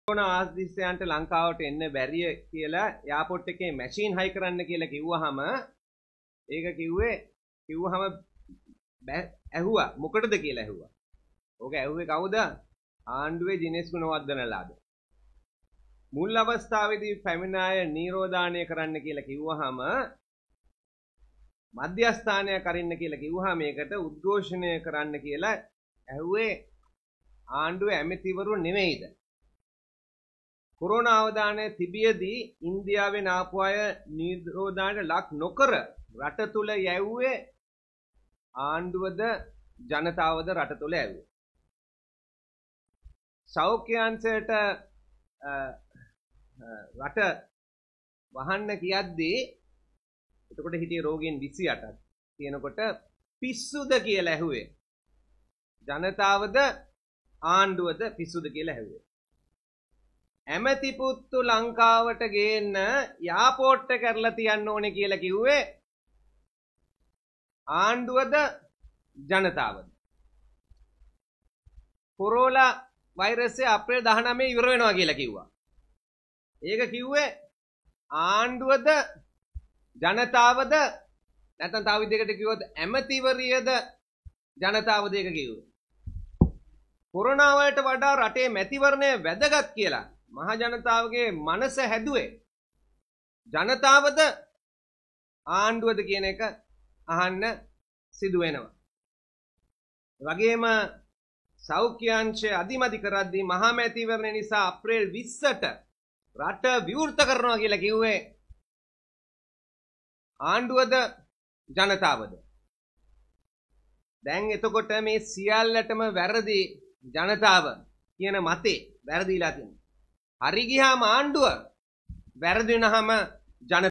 Corona ආදිස්සයන්ට ලංකාවට එන්න බැරිය කියලා එයාපෝට් එකේ මැෂින් හයි කරන්න කියලා කිව්වහම ඒක කිව්වහම ඇහුවා මොකටද කියලා ඇහුවා. ඕක ඇහුවේ කවුද? ආණ්ඩුවේ දිනේෂ් ගුණවර්ධනලාද. මුල් අවස්ථාවේදී පැමිණ අය නිරෝධානය කරන්න කියලා කිව්වහම මධ්‍යස්ථානයක් අරින්න කියලා කිව්වහම මේකට උද්ඝෝෂණය කරන්න කියලා ඇහුවේ ආණ්ඩුවේ ඇමතිවරු නෙමෙයිද? කොරෝනා අවදානය තිබියදී ඉන්දියාවෙන් ආපු අය නිරෝධානයට ලක් නොකර රට තුල යැව්වේ ආණ්ඩුවද ජනතාවද රට තුල යැව්වේ. සෞඛ්‍යාංශයට රට වහන්න කියද්දී එතකොට හිටියේ රෝගීන් 28ක් කියනකොට පිස්සුද කියලා ඇහුවේ. ජනතාවද ආණ්ඩුවද පිස්සුද කියලා ඇහුවේ. ඇමති පුත්තු ලංකාවට ගේන්න යාපෝට් එක කරලා තියන්න ඕනේ කියලා කිව්වේ ආණ්ඩුවද ජනතාවද? කොරෝනා වෛරසය අප්‍රේල් 19 ඉවර වෙනවා කියලා කිව්වා. ඒක කිව්වේ ආණ්ඩුවද ජනතාවද නැත්නම් තව විදිහකට කිව්වොත් ඇමතිවරියද ජනතාවද ඒක කිව්වේ. කොරෝනා වලට වඩා රටේ මැතිවරණය වැදගත් කියලා මහ ජනතාවගේ මනස හැදුවේ ජනතාවද ආණ්ඩුවද කියන එක අහන්න සිදු වෙනවා. වගේම සෞඛ්‍යාංශය අධිමදි කරද්දී මහා මැතිවරණය නිසා අප්‍රේල් 20ට රට විවෘත කරනවා කියලා කිව්වේ ආණ්ඩුවද ජනතාවද? දැන් එතකොට මේ සියල්ලටම වැරදි ජනතාව කියන මතේ වැරදිලා තියෙනවා. හරි ගියාම ආණ්ඩුව වැරදි වෙනහම